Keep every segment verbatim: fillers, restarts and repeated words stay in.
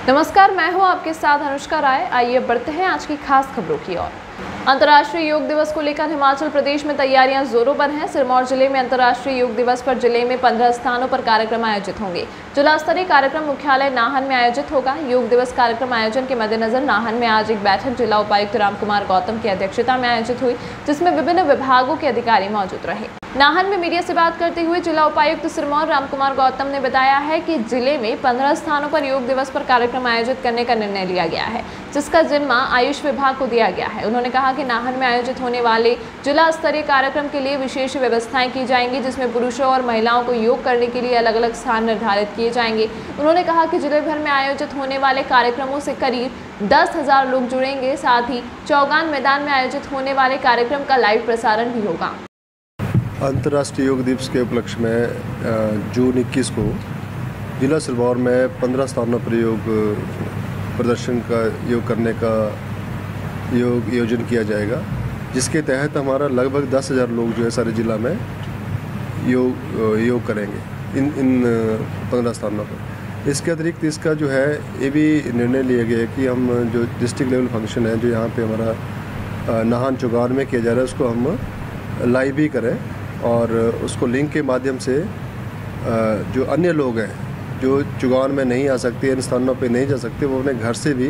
नमस्कार, मैं हूं आपके साथ अनुष्का राय। आइए बढ़ते हैं आज की खास खबरों की ओर। अंतर्राष्ट्रीय योग दिवस को लेकर हिमाचल प्रदेश में तैयारियां जोरों पर हैं। सिरमौर जिले में अंतर्राष्ट्रीय योग दिवस पर जिले में पंद्रह स्थानों पर कार्यक्रम आयोजित होंगे। जिला स्तरीय कार्यक्रम मुख्यालय नाहन में आयोजित होगा। योग दिवस कार्यक्रम आयोजन के मद्देनजर नाहन में आज एक बैठक जिला उपायुक्त रामकुमार गौतम की अध्यक्षता में आयोजित हुई, जिसमें विभिन्न विभागों के अधिकारी मौजूद रहे। नाहन में मीडिया से बात करते हुए जिला उपायुक्त सिरमौर रामकुमार गौतम ने बताया है कि जिले में पंद्रह स्थानों पर योग दिवस पर कार्यक्रम आयोजित करने का निर्णय लिया गया है, जिसका जिम्मा आयुष विभाग को दिया गया है। उन्होंने कहा कि नाहन में आयोजित होने वाले जिला स्तरीय कार्यक्रम के लिए विशेष व्यवस्थाएं की जाएंगी, जिसमें पुरुषों और महिलाओं को योग करने के लिए अलग अलग स्थान निर्धारित किए जाएंगे। उन्होंने कहा कि जिले भर में आयोजित होने वाले कार्यक्रमों से करीब दस हजार लोग जुड़ेंगे। साथ ही चौगान मैदान में आयोजित होने वाले कार्यक्रम का लाइव प्रसारण भी होगा। अंतर्राष्ट्रीय योग दिवस के उपलक्ष्य में जून इक्कीस को जिला सिरमौर में पंद्रह स्थानों पर योग प्रदर्शन का योग करने का योग आयोजन किया जाएगा, जिसके तहत हमारा लगभग दस हज़ार लोग जो है सारे जिला में योग योग करेंगे इन इन पंद्रह स्थानों पर। इसके अतिरिक्त इसका जो है ये भी निर्णय लिया गया है कि हम जो डिस्ट्रिक्ट लेवल फंक्शन है जो यहाँ पे हमारा नाहन चौगान में किया जा रहा है, उसको हम लाइव भी करें और उसको लिंक के माध्यम से जो अन्य लोग हैं जो चौगान में नहीं आ सकते, इन स्थानों पे नहीं जा सकते, वो अपने घर से भी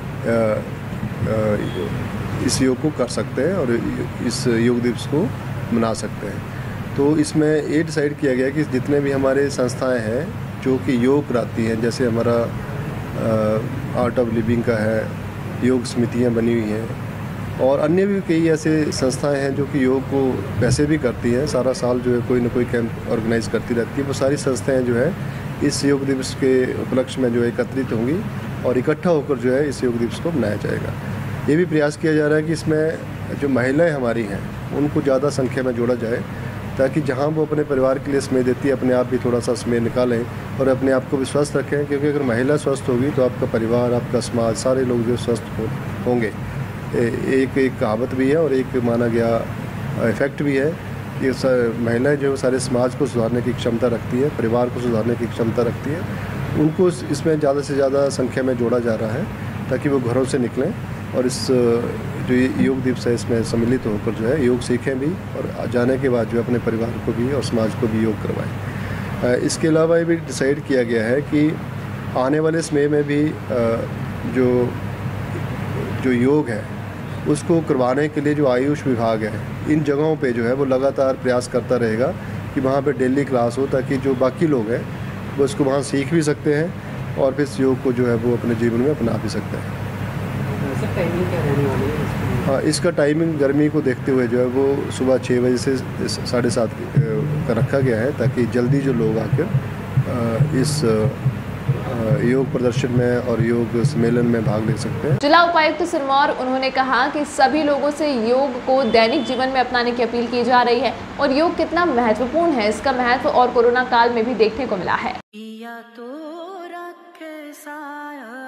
इस योग को कर सकते हैं और इस योग दिवस को मना सकते हैं। तो इसमें ये डिसाइड किया गया कि जितने भी हमारे संस्थाएं हैं जो कि योग कराती हैं, जैसे हमारा आर्ट ऑफ लिविंग का है, योग समितियाँ बनी हुई हैं और अन्य भी कई ऐसे संस्थाएं हैं जो कि योग को पैसे भी करती हैं, सारा साल जो है कोई ना कोई कैंप ऑर्गेनाइज करती रहती है। वो सारी संस्थाएं जो है इस योग दिवस के उपलक्ष्य में जो है एकत्रित होंगी और इकट्ठा होकर जो है इस योग दिवस को मनाया जाएगा। ये भी प्रयास किया जा रहा है कि इसमें जो महिलाएं हमारी हैं उनको ज़्यादा संख्या में जोड़ा जाए, ताकि जहाँ वो अपने परिवार के लिए समय देती है, अपने आप भी थोड़ा सा समय निकालें और अपने आप को भी स्वस्थ रखें, क्योंकि अगर महिला स्वस्थ होगी तो आपका परिवार, आपका समाज, सारे लोग जो स्वस्थ होंगे। एक एक कहावत भी है और एक माना गया इफेक्ट भी है कि महिलाएं जो सारे समाज को सुधारने की क्षमता रखती है, परिवार को सुधारने की क्षमता रखती है, उनको इसमें ज़्यादा से ज़्यादा संख्या में जोड़ा जा रहा है ताकि वो घरों से निकलें और इस जो योग दिवस है इसमें सम्मिलित होकर जो है योग सीखें भी और जाने के बाद जो अपने परिवार को भी और समाज को भी योग करवाएं। इसके अलावा ये भी डिसाइड किया गया है कि आने वाले समय में भी जो जो योग है उसको करवाने के लिए जो आयुष विभाग है इन जगहों पे जो है वो लगातार प्रयास करता रहेगा कि वहाँ पे डेली क्लास हो, ताकि जो बाकी लोग हैं वो इसको वहाँ सीख भी सकते हैं और फिर इस योग को जो है वो अपने जीवन में अपना भी सकते हैं। टाइमिंग क्या रहने वाली है? हाँ, इसका टाइमिंग गर्मी को देखते हुए जो है वो सुबह छः बजे से साढ़े सात का रखा गया है, ताकि जल्दी जो लोग आकर इस योग प्रदर्शन में और योग सम्मेलन में भाग ले सकते हैं। जिला उपायुक्त सिरमौर उन्होंने कहा कि सभी लोगों से योग को दैनिक जीवन में अपनाने की अपील की जा रही है और योग कितना महत्वपूर्ण है, इसका महत्व और कोरोना काल में भी देखने को मिला है। पिया तो रखे साया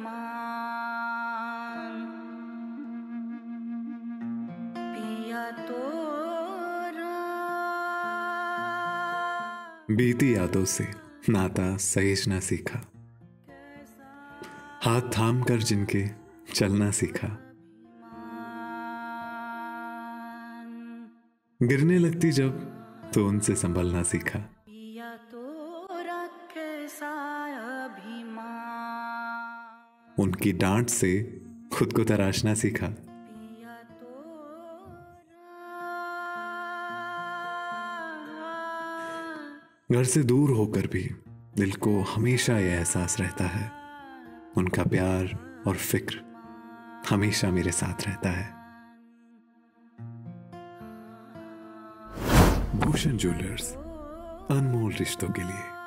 अभिमान, पिया तो बीती यादों से नाता सहेजना सीखा, हाथ थाम कर जिनके चलना सीखा, गिरने लगती जब तो उनसे संभलना सीखा, उनकी डांट से खुद को तराशना सीखा, घर से दूर होकर भी दिल को हमेशा यह एहसास रहता है उनका प्यार और फिक्र हमेशा मेरे साथ रहता है। भूषण ज्वेलर्स, अनमोल रिश्तों के लिए।